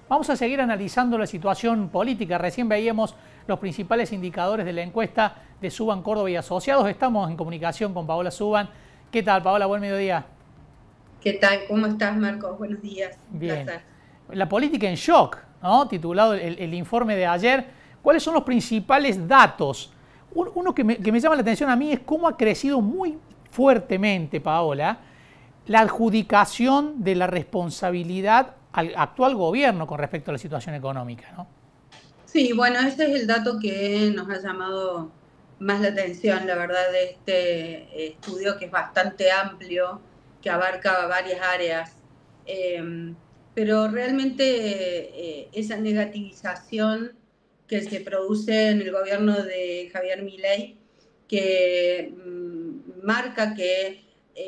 Vamos a seguir analizando la situación política. Recién veíamos los principales indicadores de la encuesta de Suban, Córdoba y Asociados. Estamos en comunicación con Paola Suban. ¿Qué tal, Paola? Buen mediodía. ¿Qué tal? ¿Cómo estás, Marcos? Buenos días. Un Bien. placer. La política en shock, ¿no? Titulado el informe de ayer. ¿Cuáles son los principales datos? Uno que me llama la atención a mí es cómo ha crecido muy fuertemente, Paola, la adjudicación de la responsabilidad al actual gobierno con respecto a la situación económica, ¿no? Sí, bueno, ese es el dato que nos ha llamado más la atención, la verdad, de este estudio que es bastante amplio, que abarca varias áreas. Pero realmente esa negativización que se produce en el gobierno de Javier Milei, que marca que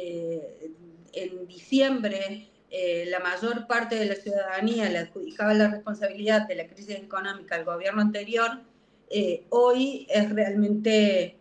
en diciembre la mayor parte de la ciudadanía le adjudicaba la responsabilidad de la crisis económica al gobierno anterior, hoy es realmente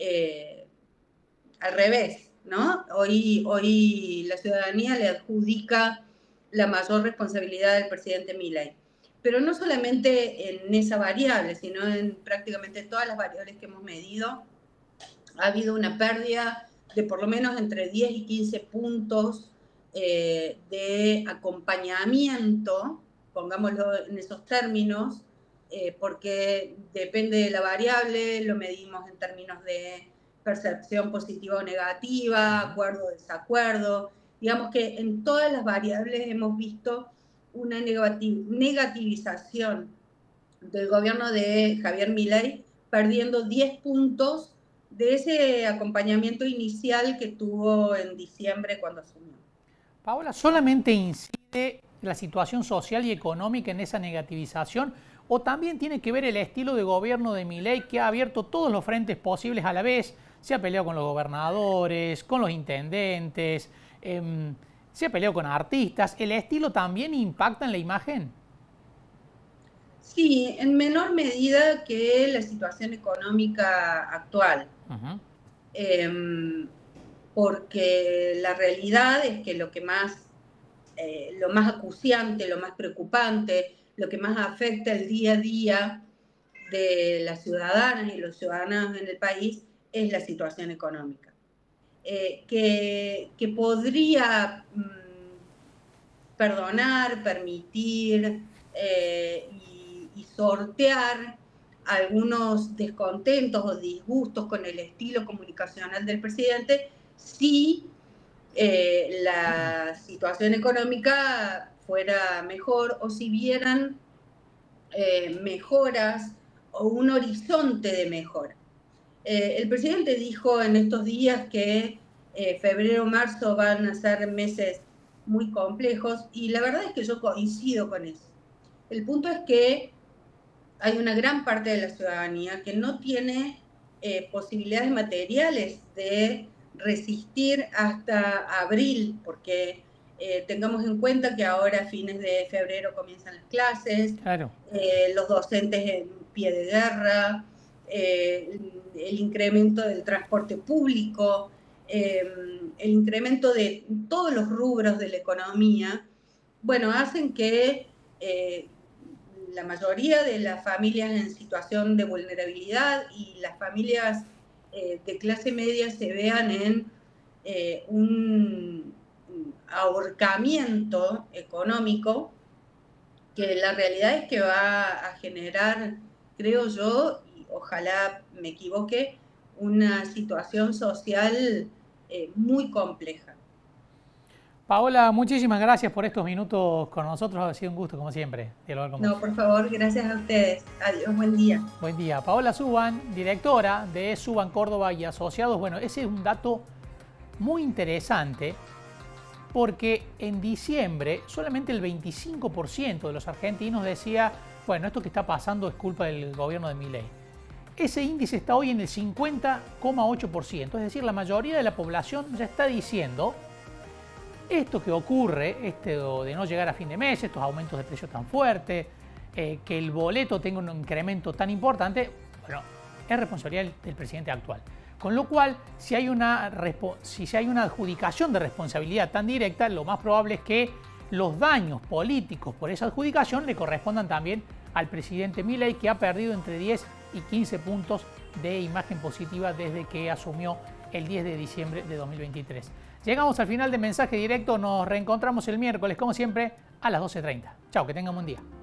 al revés, ¿no? Hoy la ciudadanía le adjudica la mayor responsabilidad del presidente Milei. Pero no solamente en esa variable, sino en prácticamente todas las variables que hemos medido, ha habido una pérdida de por lo menos entre 10 y 15 puntos de acompañamiento, pongámoslo en esos términos, porque depende de la variable, lo medimos en términos de percepción positiva o negativa, acuerdo o desacuerdo. Digamos que en todas las variables hemos visto una negativización del gobierno de Javier Milei, perdiendo 10 puntos de ese acompañamiento inicial que tuvo en diciembre cuando asumió. Paola, ¿solamente incide la situación social y económica en esa negativización o también tiene que ver el estilo de gobierno de Milei, que ha abierto todos los frentes posibles a la vez? Se ha peleado con los gobernadores, con los intendentes, se ha peleado con artistas. ¿El estilo también impacta en la imagen? Sí, en menor medida que la situación económica actual. Porque la realidad es que lo más acuciante, lo más preocupante, lo que más afecta el día a día de las ciudadanas y los ciudadanos en el país es la situación económica. Que podría perdonar, permitir y sortear algunos descontentos o disgustos con el estilo comunicacional del presidente si la situación económica fuera mejor o si vieran mejoras o un horizonte de mejora. El presidente dijo en estos días que febrero o marzo van a ser meses muy complejos y la verdad es que yo coincido con eso. El punto es que hay una gran parte de la ciudadanía que no tiene posibilidades materiales de resistir hasta abril, porque tengamos en cuenta que ahora a fines de febrero comienzan las clases, Claro. los docentes en pie de guerra, el incremento del transporte público, el incremento de todos los rubros de la economía, bueno, hacen que la mayoría de las familias en situación de vulnerabilidad y las familias de clase media se vean en un ahorcamiento económico que la realidad es que va a generar, creo yo, y ojalá me equivoque, una situación social muy compleja. Paola, muchísimas gracias por estos minutos con nosotros. Ha sido un gusto, como siempre, dialogar con No, vos. por favor, gracias a ustedes. Adiós, buen día. Buen día. Paola Suban, directora de Suban Córdoba y Asociados. Bueno, ese es un dato muy interesante porque en diciembre solamente el 25% de los argentinos decía, bueno, esto que está pasando es culpa del gobierno de Milei. Ese índice está hoy en el 50,8%, es decir, la mayoría de la población ya está diciendo esto que ocurre, de no llegar a fin de mes, estos aumentos de precios tan fuertes, que el boleto tenga un incremento tan importante, bueno, es responsabilidad del presidente actual. Con lo cual, si hay una adjudicación de responsabilidad tan directa, lo más probable es que los daños políticos por esa adjudicación le correspondan también al presidente Milei, que ha perdido entre 10 y 15 puntos de imagen positiva desde que asumió el 10 de diciembre de 2023. Llegamos al final de Mensaje Directo, nos reencontramos el miércoles, como siempre, a las 12:30. Chao, que tengan un buen día.